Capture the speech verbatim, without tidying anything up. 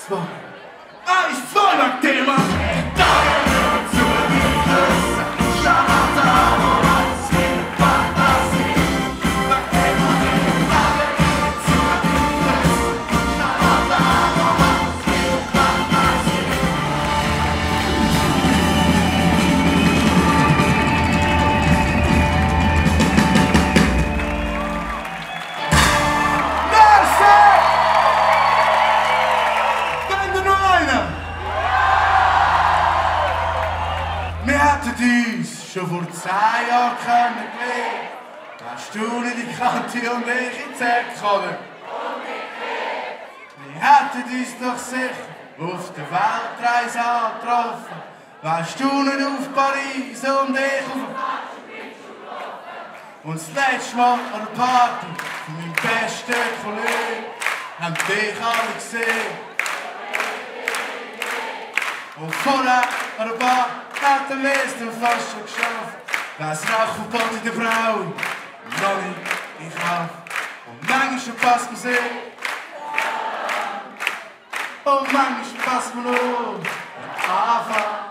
zwei, eins, zwei, mag Thema. Wir hätten uns schon vor zehn Jahren kennengelernt. Hast du nicht in die Kante und ich ins Eck gekommen? Wir hätten uns doch sicher auf der Weltreise angetroffen. Wärst du nicht auf Paris und ich auf... Und das letzte Mal an der Party von meinem besten Kollegen haben dich alle gesehen. Und vorher an der Bar hat der Liste fast schon geschafft. Das Rauchverbot in der Frau, noch nicht in Kraft. Und manchmal passt man sich. Und manchmal passt man nur am Anfang.